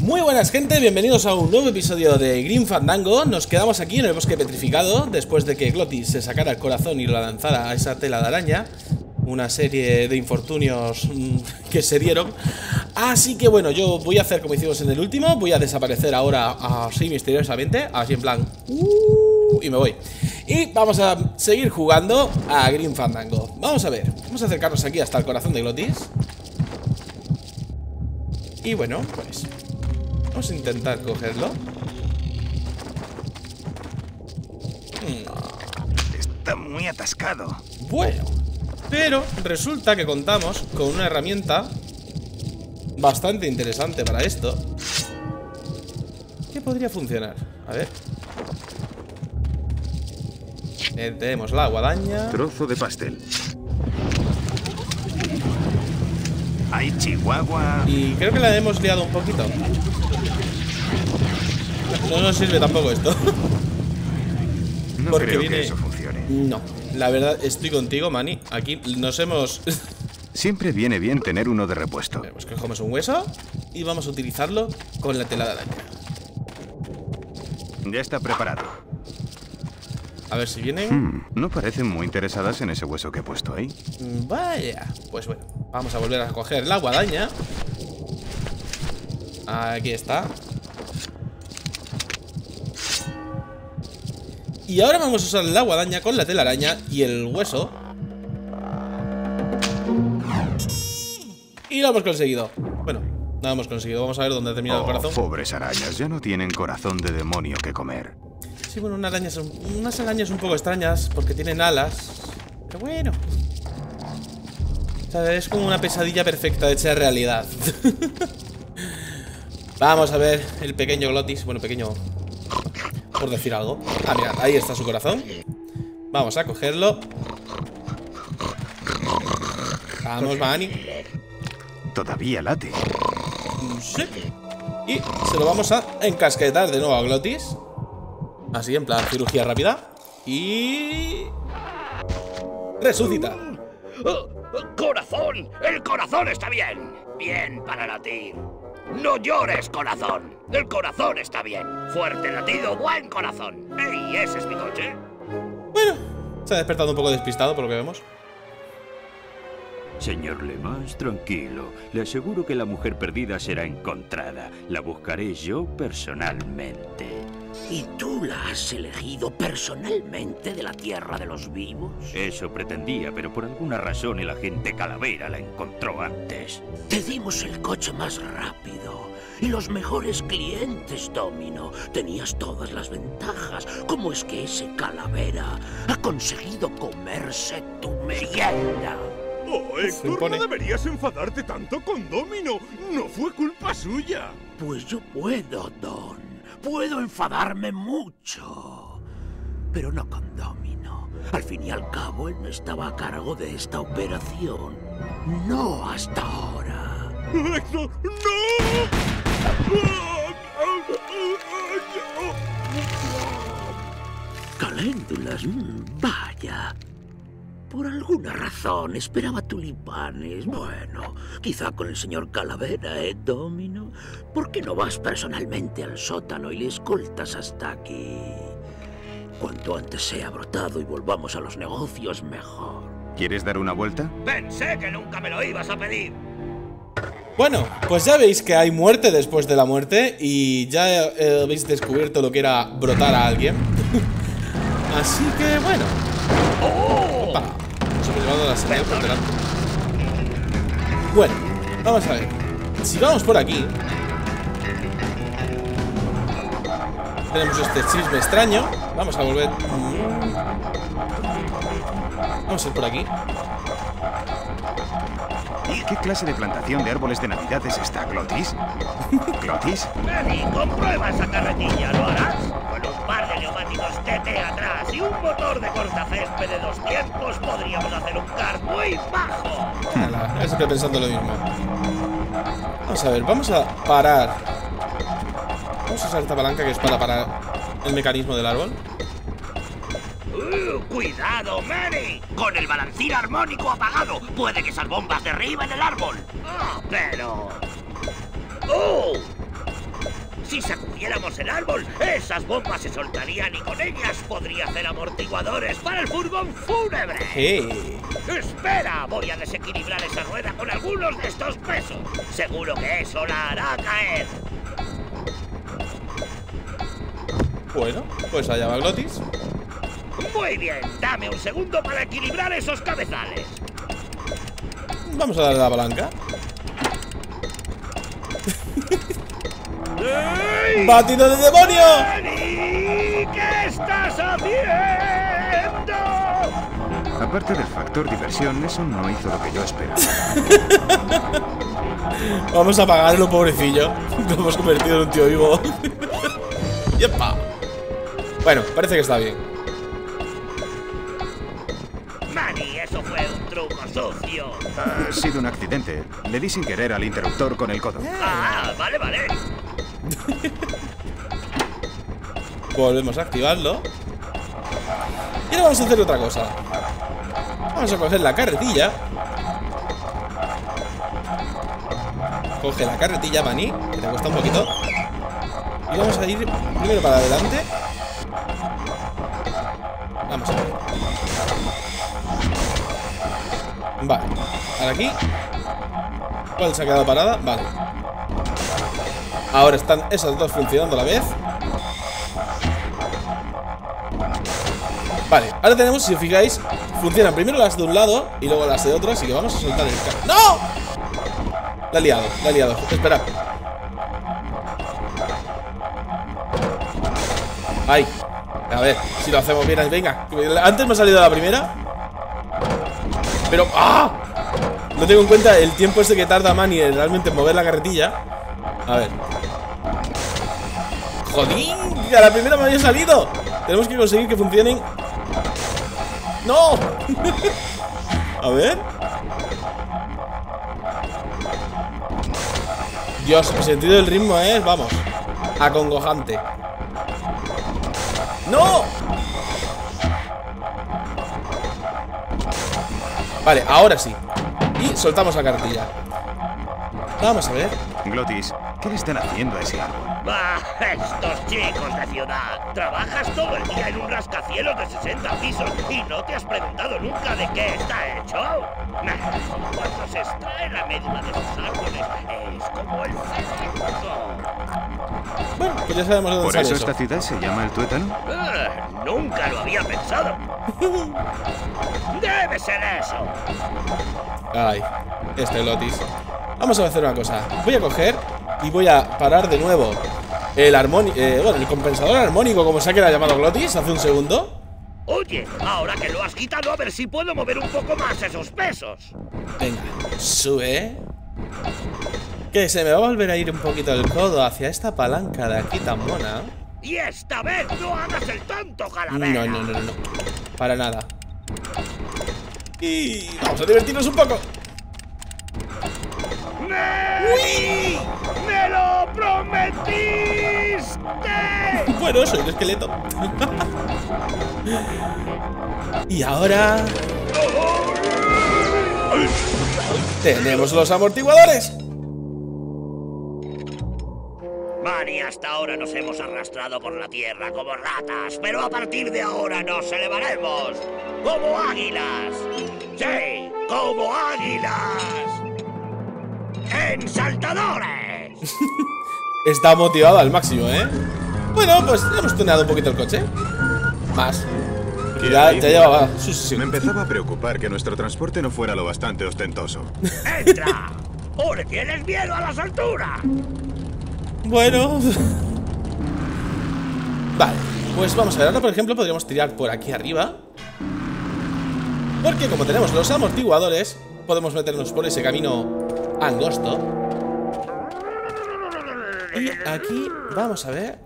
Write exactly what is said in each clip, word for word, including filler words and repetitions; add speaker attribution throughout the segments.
Speaker 1: Muy buenas gente, bienvenidos a un nuevo episodio de Grim Fandango. Nos quedamos aquí en el bosque petrificado después de que Glottis se sacara el corazón y lo lanzara a esa tela de araña. Una serie de infortunios mmm, que se dieron. Así que bueno, yo voy a hacer como hicimos en el último. Voy a desaparecer ahora así misteriosamente, así en plan uh, y me voy. Y vamos a seguir jugando a Grim Fandango. Vamos a ver, vamos a acercarnos aquí hasta el corazón de Glottis. Y bueno, pues vamos a intentar cogerlo.
Speaker 2: hmm. Está muy atascado.
Speaker 1: Bueno, pero resulta que contamos con una herramienta bastante interesante para esto, que podría funcionar. A ver. Eh, tenemos la guadaña.
Speaker 2: Trozo de pastel. Hay chihuahua.
Speaker 1: Y creo que la hemos liado un poquito. No nos sirve tampoco esto.
Speaker 2: No
Speaker 1: Porque
Speaker 2: creo
Speaker 1: viene...
Speaker 2: que eso funcione.
Speaker 1: No, la verdad estoy contigo, Manny. Aquí nos hemos...
Speaker 2: Siempre viene bien tener uno de repuesto.
Speaker 1: Pues cogemos un hueso y vamos a utilizarlo con la tela de araña.
Speaker 2: Ya está preparado.
Speaker 1: A ver si vienen.
Speaker 2: Hmm, no parecen muy interesadas en ese hueso que he puesto ahí.
Speaker 1: Vaya. Pues bueno, vamos a volver a coger la guadaña. Aquí está. Y ahora vamos a usar la guadaña con la telaraña y el hueso. Y lo hemos conseguido. Bueno, no lo hemos conseguido. Vamos a ver dónde ha terminado
Speaker 2: Oh,
Speaker 1: el corazón.
Speaker 2: Pobres arañas, ya no tienen corazón de demonio que comer.
Speaker 1: Sí, bueno, unas arañas, son, unas arañas un poco extrañas porque tienen alas. Pero bueno. O sea, es como una pesadilla perfecta hecha realidad. Vamos a ver el pequeño Glottis. Bueno, pequeño, por decir algo. Ah, mirad, ahí está su corazón. Vamos a cogerlo. Vamos, Manny.
Speaker 2: Todavía late.
Speaker 1: Sí. Y se lo vamos a encasquetar de nuevo a Glottis. Así, en plan, cirugía rápida. Y... resucita.
Speaker 3: ¡Corazón! ¡El corazón está bien! Bien para latir. No llores, corazón. El corazón está bien. Fuerte latido, buen corazón. ¡Ey, ese es mi coche!
Speaker 1: Bueno, se ha despertado un poco despistado por lo que vemos.
Speaker 4: Señor Lemas, tranquilo. Le aseguro que la mujer perdida será encontrada. La buscaré yo personalmente.
Speaker 3: ¿Y tú la has elegido personalmente de la tierra de los vivos?
Speaker 4: Eso pretendía, pero por alguna razón el agente Calavera la encontró antes.
Speaker 3: Te dimos el coche más rápido y los mejores clientes, Domino. Tenías todas las ventajas. ¿Cómo es que ese Calavera ha conseguido comerse tu merienda?
Speaker 5: Oh, Héctor, no deberías enfadarte tanto con Domino. No fue culpa suya.
Speaker 3: Pues yo puedo, Don. Puedo enfadarme mucho. Pero no con Domino. Al fin y al cabo, él no estaba a cargo de esta operación. No hasta ahora.
Speaker 5: ¡Héctor, no!
Speaker 3: Caléndulas, vaya. Por alguna razón esperaba tulipanes. Bueno, quizá con el señor Calavera, ¿eh, Domino? ¿Por qué no vas personalmente al sótano y le escoltas hasta aquí? Cuanto antes sea brotado y volvamos a los negocios, mejor.
Speaker 2: ¿Quieres dar una vuelta?
Speaker 3: Pensé que nunca me lo ibas a pedir.
Speaker 1: Bueno, pues ya veis que hay muerte después de la muerte. Y ya eh, habéis descubierto lo que era brotar a alguien. Así que bueno. Opa. Nos hemos llevado la señal por delante. Bueno, vamos a ver. Si vamos por aquí, tenemos este chisme extraño. Vamos a volver. Vamos a ir por aquí.
Speaker 2: ¿Qué clase de plantación de árboles de Navidad es esta, Glottis? ¿Glottis?
Speaker 3: Ven y comprueba esa carretilla, ¿lo harás? Con un par de neumáticos T T atrás y un motor de cortacésped de dos tiempos podríamos hacer un kart muy bajo.
Speaker 1: Yo siempre pensando lo mismo. Vamos a ver, vamos a parar. Vamos a usar esta palanca que es para parar el mecanismo del árbol.
Speaker 3: Uh, ¡Cuidado, Manny! Con el balancín armónico apagado, puede que esas bombas derriben el árbol. Oh, pero... ¡Oh! Si sacudiéramos el árbol, esas bombas se soltarían y con ellas podría hacer amortiguadores para el furgón fúnebre.
Speaker 1: Hey.
Speaker 3: Espera, voy a desequilibrar esa rueda con algunos de estos pesos. Seguro que eso la hará caer.
Speaker 1: Bueno, pues allá va Glotis.
Speaker 3: Muy bien, dame un segundo para equilibrar esos cabezales.
Speaker 1: Vamos a darle la palanca.
Speaker 3: ¡Ey!
Speaker 1: ¡Batido de demonio!
Speaker 3: ¡Manny! ¿Qué estás haciendo?
Speaker 2: Aparte del factor diversión, eso no hizo lo que yo esperaba.
Speaker 1: Vamos a apagarlo, pobrecillo. Lo hemos convertido en un tío vivo. ¡Yepa! Bueno, parece que está bien.
Speaker 3: Manny, eso fue un truco sucio.
Speaker 2: Ha sido un accidente. Le di sin querer al interruptor con el codo.
Speaker 3: Ah, vale, vale.
Speaker 1: Volvemos a activarlo. Y ahora vamos a hacer otra cosa. Vamos a coger la carretilla. Coge la carretilla, Manny, que te cuesta un poquito. Y vamos a ir primero para adelante. Vamos a ver. Vale, ahora aquí. ¿Cuál se ha quedado parada? Vale. Ahora están esas dos funcionando a la vez. Vale, ahora tenemos, si os fijáis, funcionan primero las de un lado y luego las de otro, así que vamos a soltar el ca... ¡No! La he liado, la he liado. Espera. Ahí. A ver, si lo hacemos bien. Venga, antes me ha salido la primera. Pero... ¡ah! No tengo en cuenta el tiempo ese que tarda Manny en realmente en mover la carretilla. A ver. ¡Jodín! ¡A la primera me había salido! Tenemos que conseguir que funcionen. ¡No! A ver. Dios, el sentido del ritmo es, vamos, acongojante. ¡No! Vale, ahora sí. Y soltamos la cartilla. Vamos a ver.
Speaker 2: Glotis, ¿qué le están haciendo a ese árbol?
Speaker 3: ¡Bah! Estos chicos de ciudad. Trabajas todo el día en un rascacielos de sesenta pisos y no te has preguntado nunca de qué está hecho. Cuando se extrae la médula de esos árboles, es como el cerebro.
Speaker 1: Bueno, pues ya sabemos de dónde
Speaker 2: ¿Por
Speaker 1: sale
Speaker 2: eso
Speaker 1: eso.
Speaker 2: esta ciudad se llama el tuétano?
Speaker 3: Ah, nunca lo había pensado. Debe ser eso.
Speaker 1: Ay, este Glotis. Vamos a hacer una cosa. Voy a coger y voy a parar de nuevo el armónico, eh, bueno, el compensador armónico, como se ha quedado llamado Glotis hace un segundo.
Speaker 3: Oye, ahora que lo has quitado, a ver si puedo mover un poco más esos pesos.
Speaker 1: Venga, sube. Que se me va a volver a ir un poquito el codo hacia esta palanca de aquí tan mona.
Speaker 3: Y esta vez no hagas el tonto, Calavera.
Speaker 1: No, no, no, no, no. Para nada. Y vamos a divertirnos un poco.
Speaker 3: ¡Manny! ¡Me lo prometiste!
Speaker 1: Bueno, soy un esqueleto. Y ahora tenemos los amortiguadores.
Speaker 3: Manny, hasta ahora nos hemos arrastrado por la tierra como ratas, pero a partir de ahora nos elevaremos como águilas. Sí, como águilas. ¡En saltadores!
Speaker 1: Está motivado al máximo, ¿eh? Bueno, pues hemos tuneado un poquito el coche. Más. Ya, ya llevaba su sesión.
Speaker 5: Me empezaba a preocupar que nuestro transporte no fuera lo bastante ostentoso.
Speaker 3: ¡Entra! ¿O le tienes miedo a las alturas?
Speaker 1: Bueno. Vale, pues vamos a ver. Ahora, por ejemplo, podríamos tirar por aquí arriba. Porque como tenemos los amortiguadores, podemos meternos por ese camino angosto. Y aquí, vamos a ver.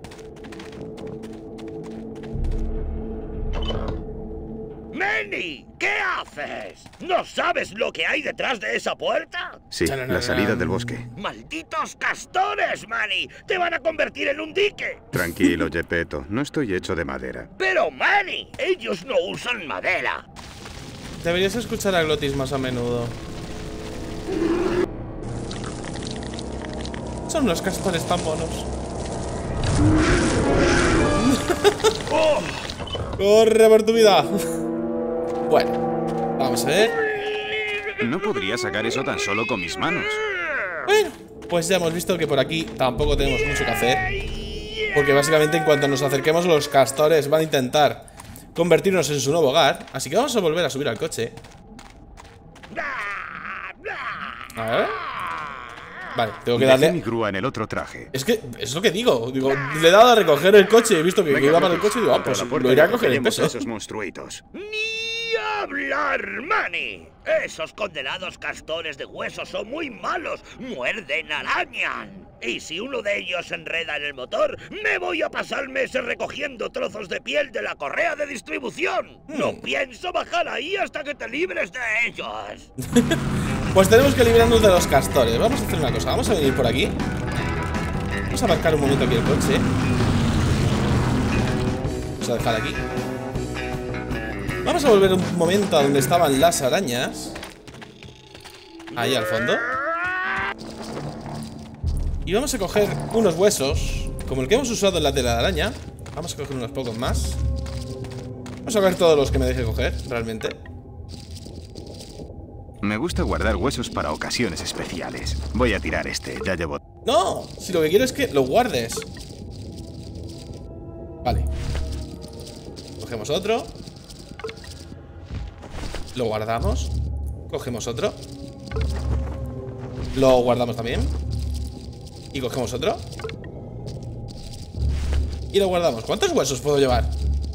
Speaker 3: ¡Manny! ¿Qué haces? ¿No sabes lo que hay detrás de esa puerta?
Speaker 2: Sí, la salida del bosque.
Speaker 3: ¡Malditos castores, Manny! ¡Te van a convertir en un dique!
Speaker 2: Tranquilo, Gepetto, no estoy hecho de madera.
Speaker 3: ¡Pero, Manny! Ellos no usan madera.
Speaker 1: Deberías escuchar a Glotis más a menudo. Son unos castores tan monos. ¡Corre por tu vida! Bueno, vamos a ver.
Speaker 2: No podría sacar eso tan solo con mis manos.
Speaker 1: Bueno, pues ya hemos visto que por aquí tampoco tenemos mucho que hacer. Porque básicamente en cuanto nos acerquemos, los castores van a intentar convertirnos en su nuevo hogar. Así que vamos a volver a subir al coche. A ver. Vale, tengo que darle...
Speaker 2: Dejé mi grúa en el otro traje.
Speaker 1: Es que es lo que digo. Digo, le he dado a recoger el coche y he visto que, que iba para el coche y digo, ah, pues lo iré a coger el peso.
Speaker 2: Esos monstruitos.
Speaker 3: ¡Ni hablar, Manny! Esos condenados castores de huesos son muy malos. Muerden, arañan. Y si uno de ellos se enreda en el motor, me voy a pasar meses recogiendo trozos de piel de la correa de distribución. Hmm. No pienso bajar ahí hasta que te libres de ellos.
Speaker 1: Pues tenemos que librarnos de los castores. Vamos a hacer una cosa, vamos a venir por aquí. Vamos a aparcar un momento aquí el coche. Vamos a dejar aquí. Vamos a volver un momento a donde estaban las arañas. Ahí al fondo. Y vamos a coger unos huesos, como el que hemos usado en la tela de araña. Vamos a coger unos pocos más. Vamos a coger todos los que me deje coger, realmente.
Speaker 2: Me gusta guardar huesos para ocasiones especiales. Voy a tirar este, ya llevo...
Speaker 1: No, si lo que quiero es que lo guardes. Vale. Cogemos otro. Lo guardamos. Cogemos otro. Lo guardamos también. Y cogemos otro. Y lo guardamos. ¿Cuántos huesos puedo llevar?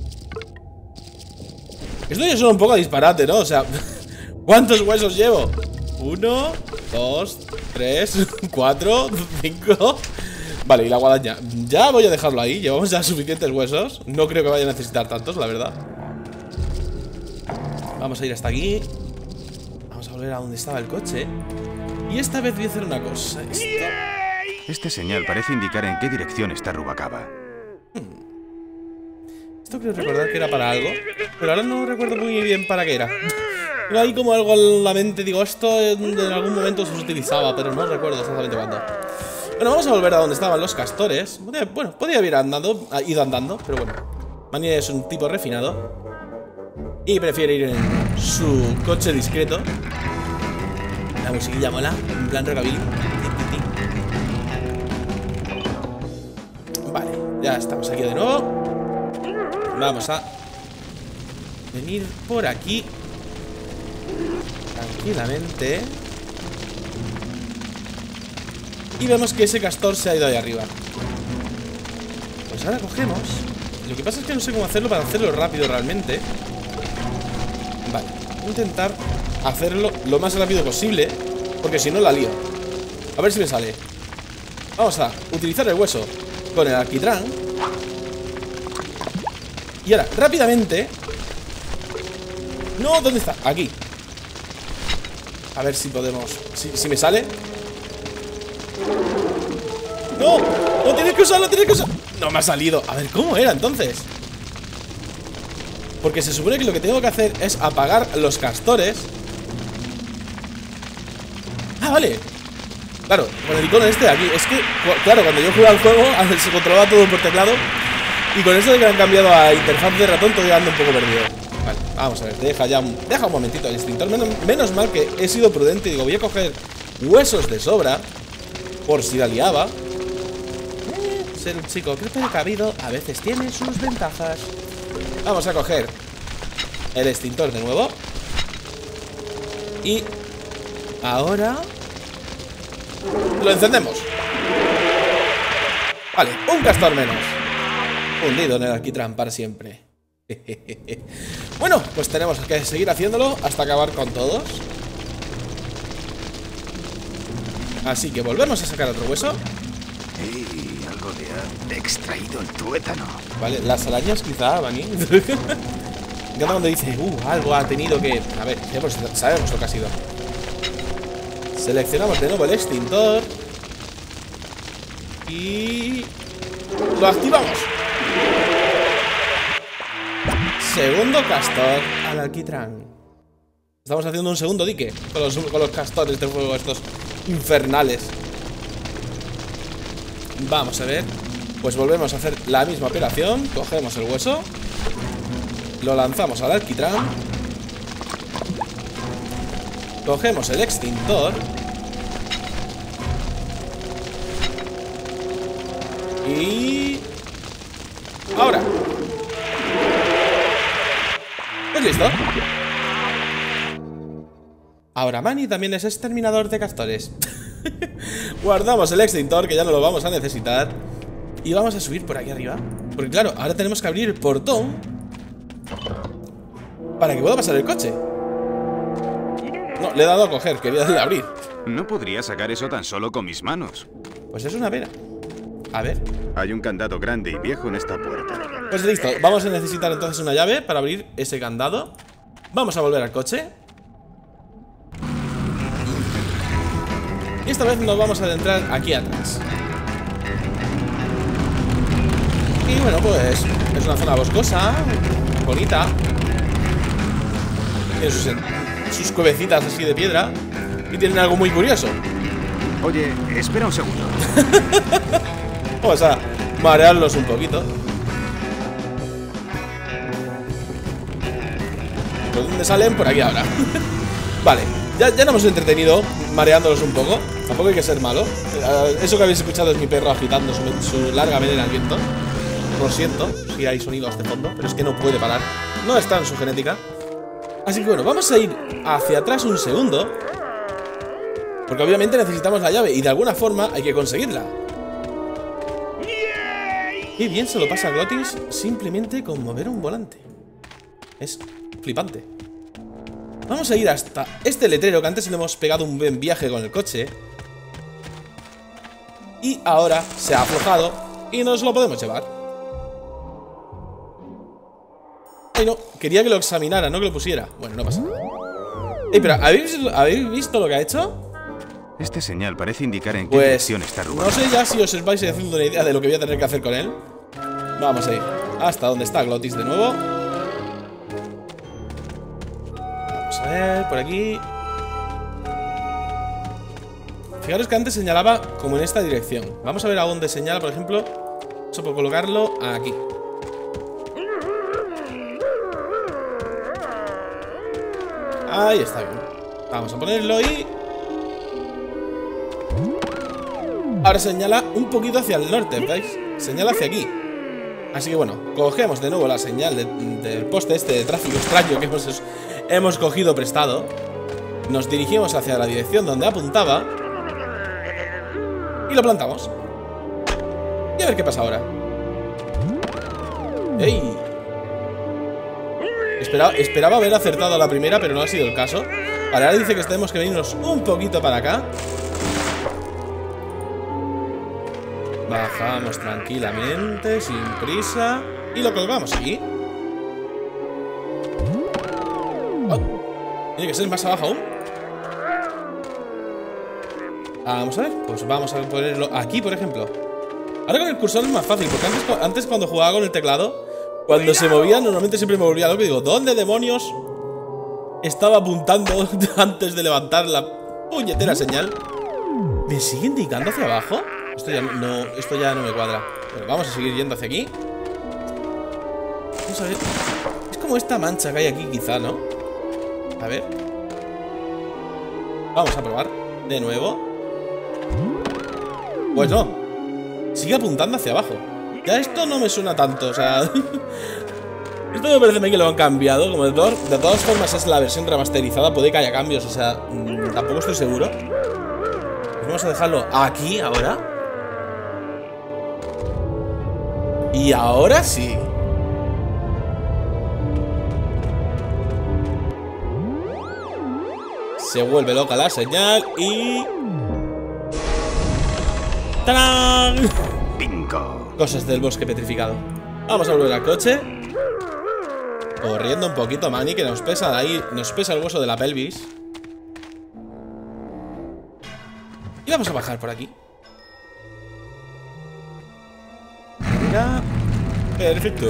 Speaker 1: Esto ya suena un poco a disparate, ¿no? O sea... ¿Cuántos huesos llevo? Uno, dos, tres, cuatro, cinco. Vale, y la guadaña. Ya voy a dejarlo ahí. Llevamos ya suficientes huesos. No creo que vaya a necesitar tantos, la verdad. Vamos a ir hasta aquí. Vamos a volver a donde estaba el coche. Y esta vez voy a hacer una cosa. Esto...
Speaker 2: Este señal parece indicar en qué dirección está Rubacava.
Speaker 1: Hmm. Esto creo recordar que era para algo, pero ahora no recuerdo muy bien para qué era. Tengo ahí como algo en la mente. Digo, esto en, en algún momento se utilizaba, pero no recuerdo exactamente cuándo. Bueno, vamos a volver a donde estaban los castores. Bueno, podría haber andado, ido andando, pero bueno. Manny es un tipo refinado y prefiere ir en su coche discreto. La musiquilla mola, en plan rockabilly. Vale, ya estamos aquí de nuevo. Vamos a venir por aquí tranquilamente. Y vemos que ese castor se ha ido ahí arriba. Pues ahora cogemos. Lo que pasa es que no sé cómo hacerlo para hacerlo rápido realmente. Vale, voy a intentar hacerlo lo más rápido posible, porque si no la lío. A ver si me sale. Vamos a utilizar el hueso con el alquitrán. Y ahora, rápidamente. No, ¿dónde está? Aquí. A ver si podemos... Si, si me sale. ¡No! ¡No tienes que usarlo! ¡Tienes que usarlo! No me ha salido. A ver, ¿cómo era entonces? Porque se supone que lo que tengo que hacer es apagar los castores. Ah, vale. Claro, con el icono este de aquí. Es que, claro, cuando yo jugaba al juego se controlaba todo por teclado. Y con eso de que han cambiado a interfaz de ratón, todavía ando un poco perdido. Vale, vamos a ver, deja ya un, deja un momentito el extintor. Menos, menos mal que he sido prudente y digo, voy a coger huesos de sobra por si la liaba. eh, Ser un chico que precavido a veces tiene sus ventajas. Vamos a coger el extintor de nuevo. Y ahora lo encendemos. Vale, un castor menos. Hundido en el alquitrán para siempre. Bueno, pues tenemos que seguir haciéndolo hasta acabar con todos. Así que volvemos a sacar otro hueso.
Speaker 2: Y algo le ha extraído el tuétano.
Speaker 1: Vale, las arañas quizá, Manny. Me encanta cuando dice, uh, algo ha tenido que... A ver, sabemos, sabemos lo que ha sido. Seleccionamos de nuevo el extintor. Y... lo activamos. Segundo castor al alquitrán. Estamos haciendo un segundo dique con los, con los castores de fuego estos infernales. Vamos a ver. Pues volvemos a hacer la misma operación. Cogemos el hueso, lo lanzamos al alquitrán, cogemos el extintor y... ahora. Pues listo. Ahora Manny también es exterminador de castores. Guardamos el extintor, que ya no lo vamos a necesitar. Y vamos a subir por aquí arriba. Porque claro, ahora tenemos que abrir el portón para que pueda pasar el coche. No, le he dado a coger, quería darle a abrir.
Speaker 2: No podría sacar eso tan solo con mis manos.
Speaker 1: Pues es una pena. A ver.
Speaker 2: Hay un candado grande y viejo en esta puerta.
Speaker 1: Pues listo, vamos a necesitar entonces una llave para abrir ese candado. Vamos a volver al coche. Y esta vez nos vamos a adentrar aquí atrás. Y bueno, pues es una zona boscosa, bonita. Tiene sus, sus cuevecitas así de piedra. Y tienen algo muy curioso.
Speaker 2: Oye, espera un segundo.
Speaker 1: Vamos a marearlos un poquito. ¿Por dónde salen? Por aquí ahora. Vale, ya, ya nos hemos entretenido mareándolos un poco. Tampoco hay que ser malo. Eso que habéis escuchado es mi perro agitando su, su larga melena al viento. Lo siento si hay sonidos de fondo, pero es que no puede parar. No está en su genética. Así que bueno, vamos a ir hacia atrás un segundo, porque obviamente necesitamos la llave y de alguna forma hay que conseguirla. Qué bien se lo pasa a Glottis simplemente con mover un volante. Es flipante. Vamos a ir hasta este letrero, que antes le hemos pegado un buen viaje con el coche. Y ahora se ha aflojado y nos lo podemos llevar. Ay, no, quería que lo examinara, no que lo pusiera. Bueno, no pasa nada. Ey, pero ¿habéis, ¿habéis visto lo que ha hecho?
Speaker 2: Este señal parece indicar en qué
Speaker 1: Pues
Speaker 2: dirección está Rubén.
Speaker 1: no sé ya si os vais haciendo una idea de lo que voy a tener que hacer con él. Vamos a ir hasta donde está Glottis de nuevo. Vamos a ver, por aquí. Fijaros que antes señalaba como en esta dirección. Vamos a ver a dónde señala, por ejemplo. Eso por colocarlo aquí. Ahí está bien. Vamos a ponerlo y... ahora señala un poquito hacia el norte, ¿veis? Señala hacia aquí. Así que bueno, cogemos de nuevo la señal de, del poste este de tráfico extraño que hemos, hemos cogido prestado. Nos dirigimos hacia la dirección donde apuntaba y lo plantamos. Y a ver qué pasa ahora. ¡Ey! Esperaba, esperaba haber acertado a la primera, pero no ha sido el caso. Vale, ahora dice que tenemos que venirnos un poquito para acá. Bajamos tranquilamente, sin prisa. Y lo colgamos aquí. Oh, tiene que ser más abajo aún. Vamos a ver, pues vamos a ponerlo aquí, por ejemplo. Ahora con el cursor es más fácil, porque antes, antes cuando jugaba con el teclado, cuando se movía, normalmente siempre me volvía loco y digo, ¿dónde demonios estaba apuntando antes de levantar la puñetera señal? ¿Me sigue indicando hacia abajo? Esto ya no, esto ya no me cuadra. Bueno, vamos a seguir yendo hacia aquí. Vamos a ver. Es como esta mancha que hay aquí, quizá, ¿no? A ver. Vamos a probar de nuevo. Pues no. Sigue apuntando hacia abajo. Ya esto no me suena tanto, o sea... esto me parece a mí que lo han cambiado. Como de, to de todas formas es la versión remasterizada. Puede que haya cambios, o sea... Mmm, tampoco estoy seguro. Pues vamos a dejarlo aquí ahora. Y ahora sí. Se vuelve loca la señal y... ¡tarán!
Speaker 2: Bingo.
Speaker 1: Cosas del bosque petrificado. Vamos a volver al coche. Corriendo un poquito, Manny, que nos pesa ahí. Nos pesa el hueso de la pelvis. Y vamos a bajar por aquí. Mira. Perfecto.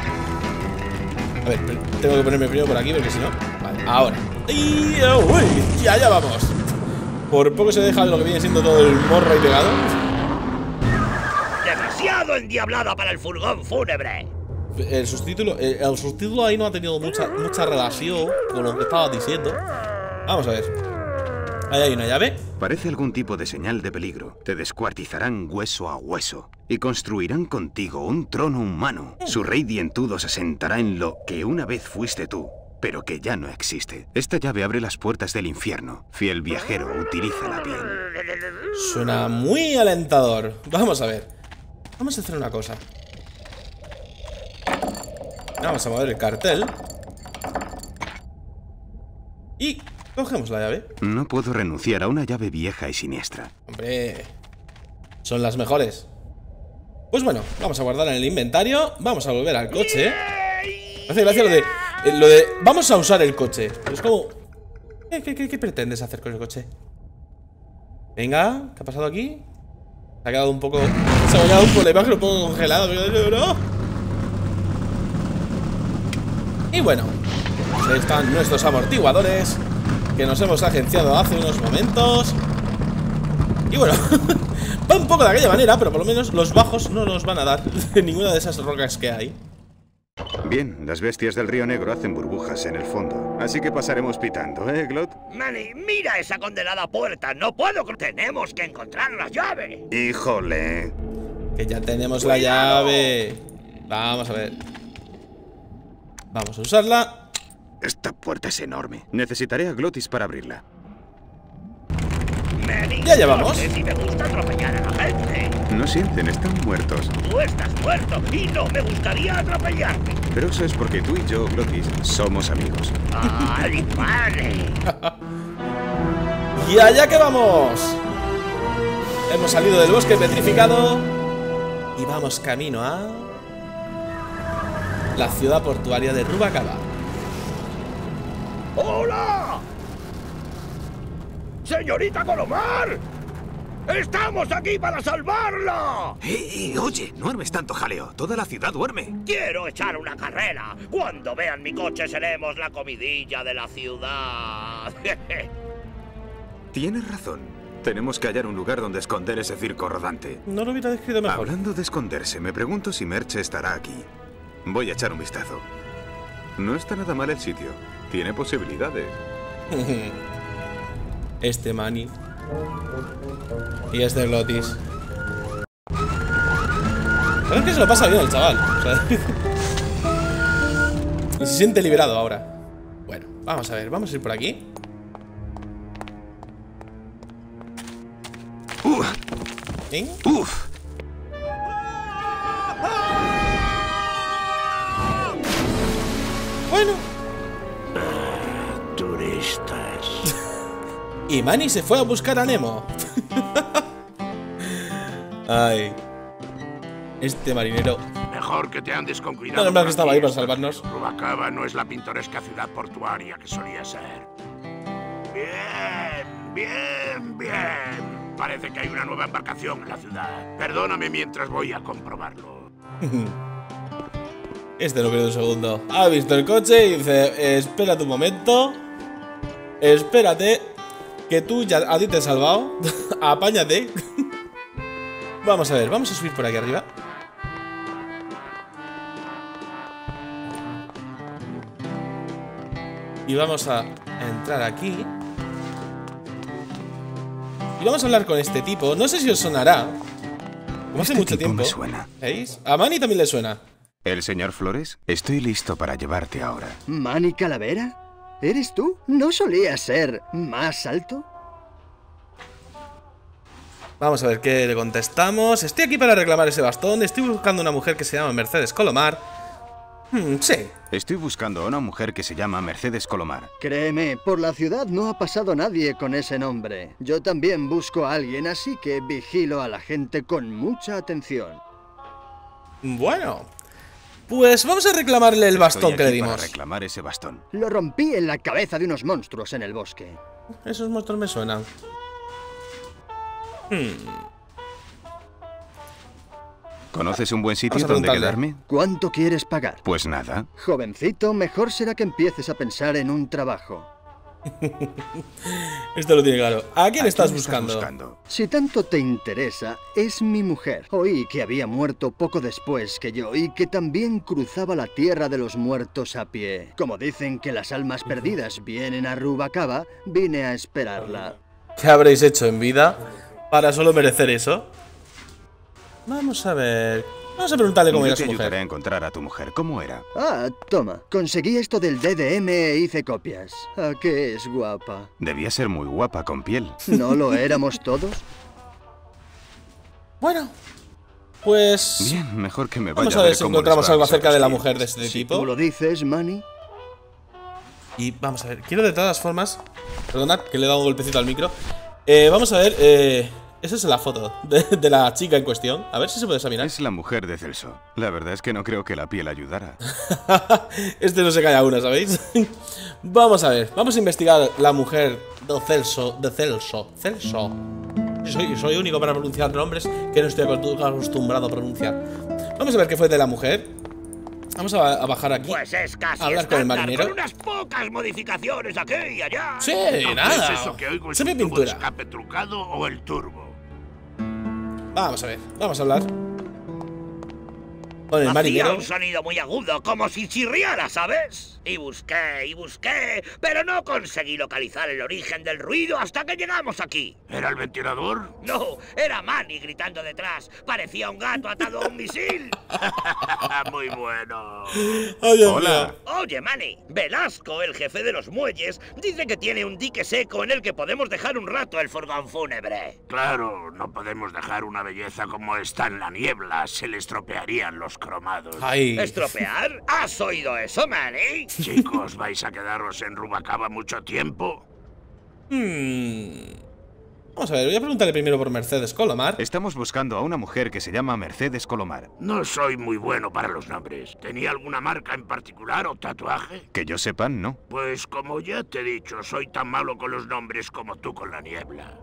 Speaker 1: A ver, tengo que ponerme primero por aquí porque si no... Vale, ahora. Y... uy, ya, ya vamos. Por poco se deja lo que viene siendo todo el morro ahí pegado.
Speaker 3: demasiado endiablada para el furgón fúnebre.
Speaker 1: El subtítulo, el, el subtítulo ahí no ha tenido mucha, mucha relación con lo que estaba diciendo. Vamos a ver. Ahí hay una llave.
Speaker 2: Parece algún tipo de señal de peligro. Te descuartizarán hueso a hueso y construirán contigo un trono humano. Su rey dientudo se sentará en lo que una vez fuiste tú, pero que ya no existe. Esta llave abre las puertas del infierno. Fiel viajero, utilízala bien.
Speaker 1: Suena muy alentador. Vamos a ver. Vamos a hacer una cosa. Vamos a mover el cartel. Y cogemos la llave.
Speaker 2: No puedo renunciar a una llave vieja y siniestra.
Speaker 1: Hombre, son las mejores. Pues bueno, vamos a guardarla en el inventario. Vamos a volver al coche. Me hace gracia lo de, eh, lo de vamos a usar el coche. Es como ¿Qué, qué, qué, qué pretendes hacer con el coche? Venga, ¿qué ha pasado aquí? Se ha quedado un poco... Se ha quedado un poco la imagen un poco congelada. ¿No? Y bueno, ahí están nuestros amortiguadores que nos hemos agenciado hace unos momentos. Y bueno, va un poco de aquella manera, pero por lo menos los bajos no nos van a dar en ninguna de esas rocas que hay.
Speaker 2: Bien, las bestias del río Negro hacen burbujas en el fondo, así que pasaremos pitando, ¿eh, Glot?
Speaker 3: Manny, mira esa condenada puerta. No puedo... Tenemos que encontrar la llave.
Speaker 2: ¡Híjole!
Speaker 1: Que ya tenemos la llave. Vamos a ver. Vamos a usarla.
Speaker 2: Esta puerta es enorme. Necesitaré a Glottis para abrirla.
Speaker 3: Manny,
Speaker 1: Ya llevamos.
Speaker 3: No sé si me gusta atropellar a la gente.
Speaker 2: No sienten, están muertos.
Speaker 3: Tú estás muerto y no me gustaría atropellarte.
Speaker 2: Pero eso es porque tú y yo, Glottis, somos amigos.
Speaker 3: ¡Ay, vale!
Speaker 1: Y allá que vamos. Hemos salido del bosque petrificado y vamos camino a la ciudad portuaria de Rubacaba.
Speaker 3: ¡Hola! ¡Señorita Colomar! ¡Estamos aquí para salvarla!
Speaker 6: ¡Eh, eh, oye! No armes tanto jaleo. Toda la ciudad duerme.
Speaker 3: Quiero echar una carrera. Cuando vean mi coche seremos la comidilla de la ciudad.
Speaker 6: Tienes razón. Tenemos que hallar un lugar donde esconder ese circo rodante.
Speaker 1: No lo hubiera descrito mejor.
Speaker 2: Hablando de esconderse, me pregunto si Merche estará aquí. Voy a echar un vistazo. No está nada mal el sitio. Tiene posibilidades.
Speaker 1: Este Manny. Y este Glottis. Creo que se lo pasa bien el chaval. O sea, y se siente liberado ahora. Bueno, vamos a ver, vamos a ir por aquí.
Speaker 2: Uf,
Speaker 1: ¿Sí?
Speaker 2: uf.
Speaker 1: Bueno.
Speaker 3: Turistas.
Speaker 1: Y Manny se fue a buscar a Nemo. Ay. Este marinero.
Speaker 5: Mejor que te andes con cuidado.
Speaker 1: No, no, no, que estaba ahí para
Speaker 5: esta
Speaker 1: salvarnos.
Speaker 5: vez. Rubacaba no es la pintoresca ciudad portuaria que solía ser. Bien, bien, bien. Parece que hay una nueva embarcación en la ciudad. Perdóname mientras voy a comprobarlo.
Speaker 1: Este no pierde un segundo. Ha visto el coche y dice: espérate un momento. Espérate. Que tú ya a ti te he salvado. Apáñate. Vamos a ver, vamos a subir por aquí arriba. Y vamos a entrar aquí. Y vamos a hablar con este tipo. No sé si os sonará. Como hace
Speaker 2: Este
Speaker 1: mucho
Speaker 2: tipo
Speaker 1: tiempo.
Speaker 2: me suena.
Speaker 1: ¿Veis? A Manny también le suena.
Speaker 2: ¿El señor Flores? Estoy listo para llevarte ahora.
Speaker 7: ¿Manny Calavera? ¿Eres tú? ¿No solías ser más alto?
Speaker 1: Vamos a ver qué le contestamos. Estoy aquí para reclamar ese bastón. Estoy buscando una mujer que se llama Mercedes Colomar. Hmm, sí.
Speaker 2: Estoy buscando a una mujer que se llama Mercedes Colomar.
Speaker 7: Créeme, por la ciudad no ha pasado nadie con ese nombre. Yo también busco a alguien, así que vigilo a la gente con mucha atención.
Speaker 1: Bueno, pues vamos a reclamarle el bastón
Speaker 2: Estoy
Speaker 1: que le
Speaker 2: aquí para
Speaker 1: dimos.
Speaker 2: reclamar ese bastón.
Speaker 7: Lo rompí en la cabeza de unos monstruos en el bosque.
Speaker 1: Esos monstruos me suenan. Hmm.
Speaker 2: ¿Conoces un buen sitio
Speaker 1: Vamos a
Speaker 2: donde
Speaker 1: preguntarle.
Speaker 2: quedarme?
Speaker 7: ¿Cuánto quieres pagar?
Speaker 2: Pues nada.
Speaker 7: Jovencito, mejor será que empieces a pensar en un trabajo.
Speaker 1: Esto lo tiene claro. ¿A quién
Speaker 2: ¿A
Speaker 1: estás
Speaker 2: quién
Speaker 1: buscando?
Speaker 2: buscando?
Speaker 7: Si tanto te interesa, es mi mujer. Oí que había muerto poco después que yo y que también cruzaba la tierra de los muertos a pie. Como dicen que las almas perdidas vienen a Rubacaba, vine a esperarla.
Speaker 1: ¿Qué habréis hecho en vida para solo merecer eso? Vamos a ver. Vamos a preguntarle cómo
Speaker 2: Yo
Speaker 1: era
Speaker 2: te
Speaker 1: su
Speaker 2: ayudaré a
Speaker 1: mujer.
Speaker 2: encontrar a tu mujer. ¿Cómo era?
Speaker 7: Ah, toma. Conseguí esto del D D M e hice copias. ¿A qué es guapa?
Speaker 2: Debía ser muy guapa con piel.
Speaker 7: ¿No lo éramos todos?
Speaker 1: Bueno, pues...
Speaker 2: Bien, mejor que me vaya
Speaker 1: Vamos a
Speaker 2: a
Speaker 1: ver
Speaker 2: ver
Speaker 1: si
Speaker 2: cómo
Speaker 1: encontramos
Speaker 2: les va
Speaker 1: algo
Speaker 2: a mis
Speaker 1: acerca de la
Speaker 2: otros
Speaker 1: mujer de
Speaker 2: clientes.
Speaker 1: este
Speaker 7: Si
Speaker 1: tipo.
Speaker 7: tú lo dices, Manny.
Speaker 1: Y vamos a ver, quiero de todas formas... Perdonad, que le he dado un golpecito al micro. Eh, vamos a ver, eh... esa es la foto de, de la chica en cuestión. A ver si se puede examinar.
Speaker 2: Es la mujer de Celso. La verdad es que no creo que la piel ayudara.
Speaker 1: Este no se calla una, ¿sabéis? Vamos a ver, vamos a investigar la mujer de Celso, de Celso, Celso. Soy, soy único para pronunciar nombres que no estoy acostumbrado a pronunciar. Vamos a ver qué fue de la mujer. Vamos a, a bajar aquí.
Speaker 3: Pues es casi
Speaker 1: a hablar con el
Speaker 3: estándar,
Speaker 1: marinero.
Speaker 3: con unas pocas modificaciones aquí y allá.
Speaker 1: Sí,
Speaker 5: Aunque
Speaker 1: nada.
Speaker 5: es eso que oigo, es
Speaker 1: Se ve
Speaker 5: un tubo de
Speaker 1: pintura.
Speaker 5: escape trucado o el turbo.
Speaker 1: Vamos a ver, vamos a hablar con el
Speaker 3: Hacía
Speaker 1: marinero.
Speaker 3: un sonido muy agudo, como si chirriara, ¿sabes? Y busqué, y busqué, pero no conseguí localizar el origen del ruido hasta que llegamos aquí.
Speaker 5: ¿Era el ventilador?
Speaker 3: No, era Manny gritando detrás. Parecía un gato atado a un misil.
Speaker 5: Muy bueno.
Speaker 1: Ay, Dios
Speaker 2: Hola.
Speaker 1: mío.
Speaker 3: Oye, Manny, Velasco, el jefe de los muelles, dice que tiene un dique seco en el que podemos dejar un rato el furgón fúnebre.
Speaker 5: Claro, no podemos dejar una belleza como esta en la niebla. Se le estropearían los cromados.
Speaker 1: Ay.
Speaker 3: ¿Estropear? ¿Has oído eso, Manny?
Speaker 5: Chicos, ¿vais a quedaros en Rubacaba mucho tiempo?
Speaker 1: Hmm. Vamos a ver, voy a preguntarle primero por Mercedes Colomar.
Speaker 2: Estamos buscando a una mujer que se llama Mercedes Colomar.
Speaker 5: No soy muy bueno para los nombres. ¿Tenía alguna marca en particular o tatuaje?
Speaker 2: Que yo sepa, no.
Speaker 5: Pues como ya te he dicho, soy tan malo con los nombres como tú con la niebla.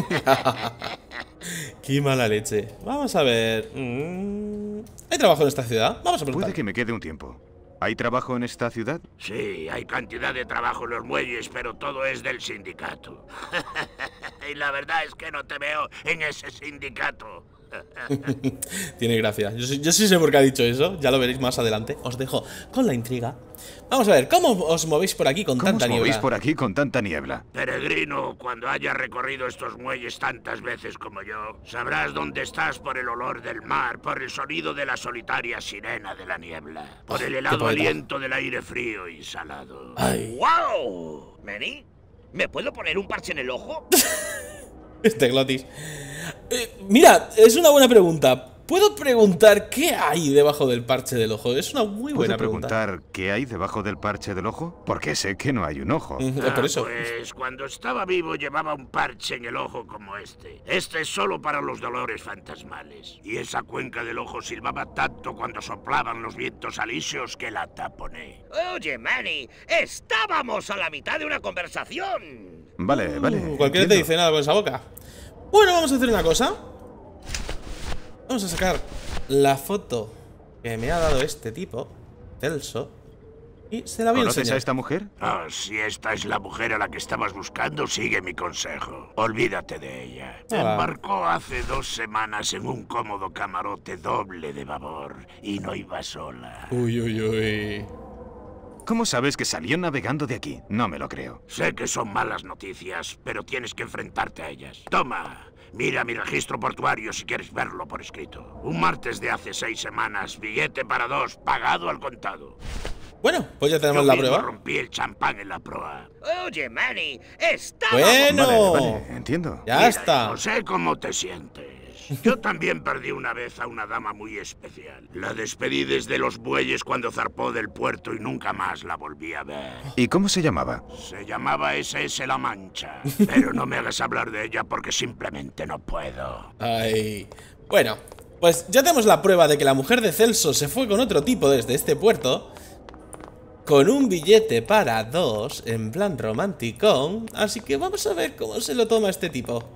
Speaker 1: Qué mala leche. Vamos a ver. Mm, ¿hay trabajo en esta ciudad? Vamos a preguntar.
Speaker 2: Puede que me quede un tiempo. ¿Hay trabajo en esta ciudad?
Speaker 5: Sí, hay cantidad de trabajo en los muelles, pero todo es del sindicato. Y la verdad es que no te veo en ese sindicato.
Speaker 1: Tiene gracia. Yo, sí- yo sí sé por qué ha dicho eso. Ya lo veréis más adelante. Os dejo con la intriga. Vamos a ver, ¿cómo os movéis por aquí con
Speaker 2: ¿Cómo
Speaker 1: tanta
Speaker 2: os movéis
Speaker 1: niebla?
Speaker 2: por aquí con tanta niebla?
Speaker 5: Peregrino, cuando hayas recorrido estos muelles tantas veces como yo, sabrás dónde estás por el olor del mar, por el sonido de la solitaria sirena de la niebla, por el helado
Speaker 1: poeta.
Speaker 5: aliento del aire frío y salado.
Speaker 1: Ay,
Speaker 3: ¡Wow! Manny, ¿me puedo poner un parche en el ojo?
Speaker 1: este glotis. Eh, mira, es una buena pregunta. ¿Puedo preguntar qué hay debajo del parche del ojo? Es una muy buena
Speaker 2: ¿Puedo
Speaker 1: pregunta.
Speaker 2: preguntar qué hay debajo del parche del ojo? Porque sé que no hay un ojo.
Speaker 1: Mm, es
Speaker 5: Ah,
Speaker 1: por eso.
Speaker 5: Pues cuando estaba vivo llevaba un parche en el ojo como este. Este es solo para los dolores fantasmales. Y esa cuenca del ojo silbaba tanto cuando soplaban los vientos alisios que la taponé.
Speaker 3: Oye, Manny, estábamos a la mitad de una conversación.
Speaker 2: Vale, vale.
Speaker 1: Uh, cualquiera te
Speaker 2: entiendo.
Speaker 1: dice nada con esa boca. Bueno, vamos a hacer una cosa. Vamos a sacar la foto que me ha dado este tipo, Celso, y se la voy a
Speaker 2: ¿Conoces
Speaker 1: enseñar.
Speaker 2: a esta mujer?
Speaker 5: Ah, si esta es la mujer a la que estabas buscando, sigue mi consejo. Olvídate de ella.
Speaker 1: Ah.
Speaker 5: Embarcó hace dos semanas en un cómodo camarote doble de babor y no iba sola.
Speaker 1: Uy, uy, uy.
Speaker 2: ¿Cómo sabes que salió navegando de aquí? No me lo creo.
Speaker 5: Sé que son malas noticias, pero tienes que enfrentarte a ellas. Toma, mira mi registro portuario si quieres verlo por escrito. Un martes de hace seis semanas, billete para dos, pagado al contado.
Speaker 1: Bueno, pues ya tenemos
Speaker 5: Yo
Speaker 1: la
Speaker 5: mismo
Speaker 1: prueba.
Speaker 5: rompí el champán en la proa.
Speaker 3: Oye, Manny, estábamos...
Speaker 1: Bueno,
Speaker 2: Vale, vale, entiendo.
Speaker 1: ya
Speaker 5: Mira,
Speaker 1: está.
Speaker 5: No sé cómo te sientes. Yo también perdí una vez a una dama muy especial. La despedí desde los bueyes cuando zarpó del puerto y nunca más la volví a ver.
Speaker 2: ¿Y cómo se llamaba?
Speaker 5: Se llamaba ese ese La Mancha. Pero no me hagas hablar de ella porque simplemente no puedo.
Speaker 1: Ay. Bueno, pues ya tenemos la prueba de que la mujer de Celso se fue con otro tipo desde este puerto, con un billete para dos, en plan romanticón. Así que vamos a ver cómo se lo toma este tipo.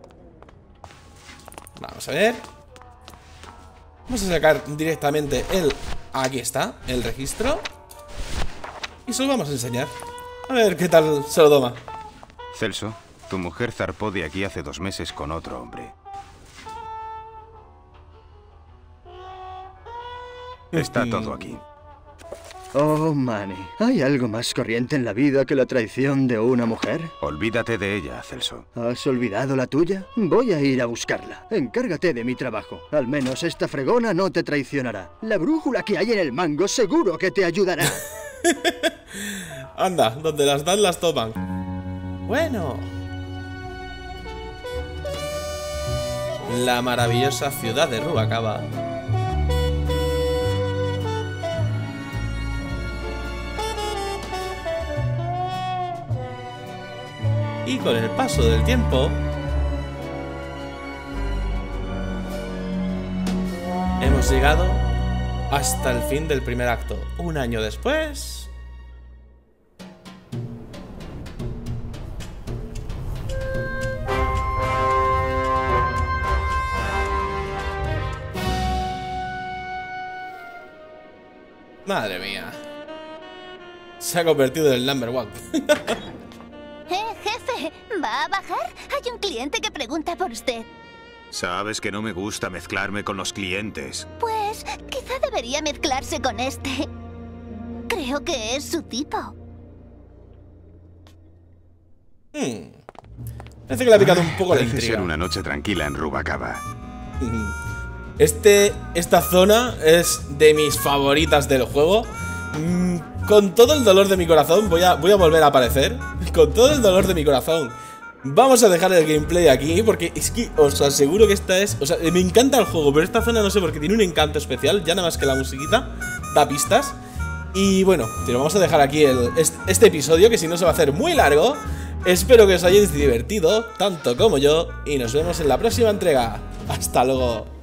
Speaker 1: Vamos a ver. Vamos a sacar directamente el... Aquí está, el registro. Y se lo vamos a enseñar. A ver qué tal se lo toma.
Speaker 2: Celso, tu mujer zarpó de aquí hace dos meses con otro hombre. Está todo aquí.
Speaker 7: Oh, Manny, ¿hay algo más corriente en la vida que la traición de una mujer?
Speaker 2: Olvídate de ella, Celso.
Speaker 7: ¿Has olvidado la tuya? Voy a ir a buscarla. Encárgate de mi trabajo. Al menos esta fregona no te traicionará. La brújula que hay en el mango seguro que te ayudará.
Speaker 1: Anda, donde las dan las toman. Bueno. La maravillosa ciudad de Rubacava. Y con el paso del tiempo hemos llegado hasta el fin del primer acto. Un año después. Madre mía. Se ha convertido en el number one.
Speaker 8: Eh, jefe, ¿va a bajar? Hay un cliente que pregunta por usted.
Speaker 6: Sabes que no me gusta mezclarme con los clientes.
Speaker 8: Pues quizá debería mezclarse con este. Creo que es su tipo.
Speaker 1: Hmm. Parece que le ha picado un poco la
Speaker 2: Parece
Speaker 1: intriga.
Speaker 2: ser una noche tranquila en Rubacava.
Speaker 1: Este, esta zona es de mis favoritas del juego. Mm, con todo el dolor de mi corazón voy a, voy a volver a aparecer. Con todo el dolor de mi corazón vamos a dejar el gameplay aquí, porque es que os aseguro que esta es... O sea, me encanta el juego, pero esta zona no sé por qué tiene un encanto especial. Ya nada más que la musiquita da pistas. Y bueno, te lo vamos a dejar aquí el, este, este episodio, que si no se va a hacer muy largo. Espero que os hayáis divertido tanto como yo, y nos vemos en la próxima entrega. Hasta luego.